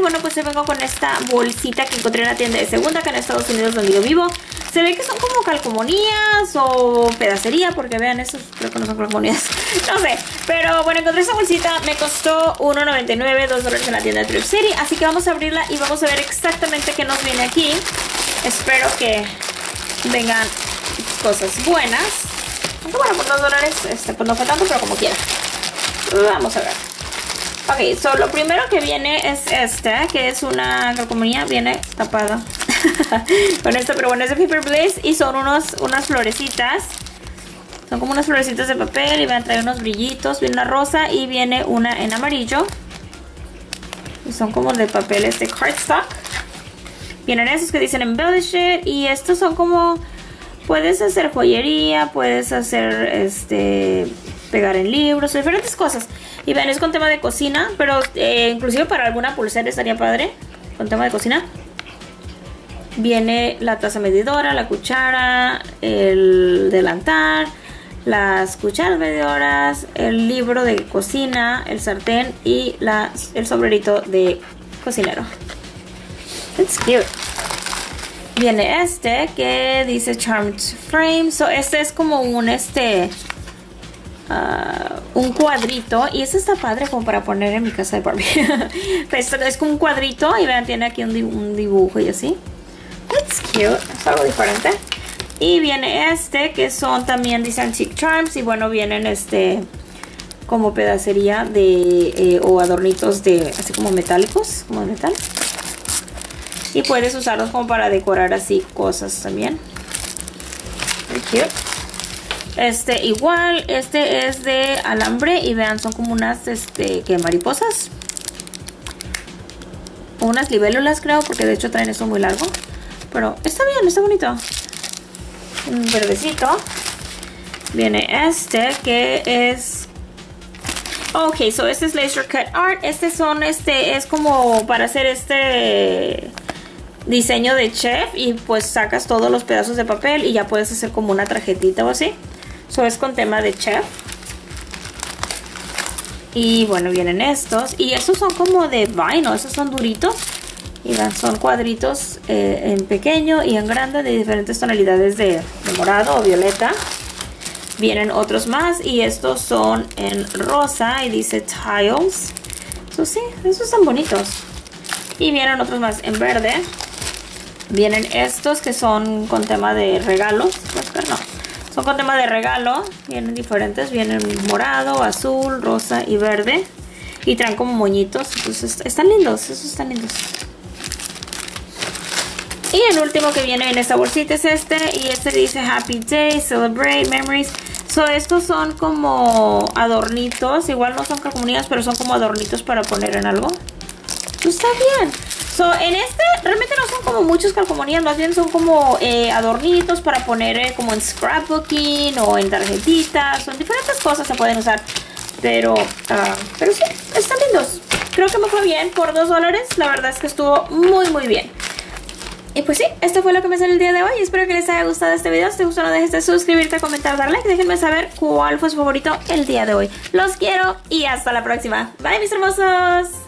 bueno, pues vengo con esta bolsita que encontré en la tienda de segunda acá en Estados Unidos donde yo vivo. Se ve que son como calcomanías o pedacería, porque vean, esos creo que no son calcomanías. No sé, pero bueno, encontré esta bolsita. Me costó $1.99, $2 en la tienda de Thrift City. Así que vamos a abrirla y vamos a ver exactamente qué nos viene aquí. Espero que vengan cosas buenas. Aunque bueno, por $2, pues no fue tanto, pero como quiera. Vamos a ver. Ok, so lo primero que viene es esta, que es una calcomanía, viene tapada con esto, pero bueno, es de Paper Bliss y son unas florecitas. Son como unas florecitas de papel y van a traer unos brillitos, viene una rosa y viene una en amarillo. Y son como de papeles de cardstock. Vienen esos que dicen Embellish It y estos son como, puedes hacer joyería, puedes hacer pegar en libros, diferentes cosas. Y ven, es con tema de cocina, pero inclusive para alguna pulsera estaría padre, con tema de cocina. Viene la taza medidora, la cuchara, el delantal, las cucharas medidoras, el libro de cocina, el sartén y el sombrerito de cocinero. It's cute. Viene este que dice Charmed Frame. So este es como un cuadrito. Y este está padre como para poner en mi casa de Barbie. Esto es como un cuadrito. Y vean, tiene aquí un dibujo y así. It's cute. Es algo diferente. Y viene este que son también, dice Antique Charms. Y bueno, vienen como pedacería de o adornitos de así como metálicos, como de metal. Y puedes usarlos como para decorar así cosas también. Very cute. Igual, es de alambre. Y vean, son como unas, ¿qué? Mariposas. O unas libélulas, creo, porque de hecho traen esto muy largo. Pero está bien, está bonito. Un verdecito. Viene que es... Ok, so este es Laser Cut Art. Es como para hacer diseño de chef. Y pues sacas todos los pedazos de papel y ya puedes hacer como una tarjetita o así. So es con tema de chef. Y bueno, vienen estos. Y estos son como de vinyl, estos son duritos. Y son cuadritos en pequeño y en grande de diferentes tonalidades de morado o violeta. Vienen otros más y estos son en rosa y dice Tiles. So, sí, estos están bonitos. Y vienen otros más en verde. Vienen estos que son con tema de regalo. No, son con tema de regalo. Vienen diferentes. Vienen morado, azul, rosa y verde. Y traen como moñitos. Entonces están lindos. Esos están lindos. Y el último que viene en esta bolsita es y dice Happy Day, Celebrate, Memories. So estos son como adornitos, igual no son calcomanías, pero son como adornitos para poner en algo. Pues está bien. So en realmente no son como muchos calcomanías, más bien son como adornitos para poner como en scrapbooking o en tarjetitas. Son diferentes cosas se pueden usar. Pero sí, están lindos. Creo que me fue bien por $2. La verdad es que estuvo muy muy bien. Y pues sí, esto fue lo que me salió el día de hoy. Espero que les haya gustado este video. Si te gustó, no dejes de suscribirte, comentar, dar like. Déjenme saber cuál fue su favorito el día de hoy. Los quiero y hasta la próxima. Bye, mis hermosos.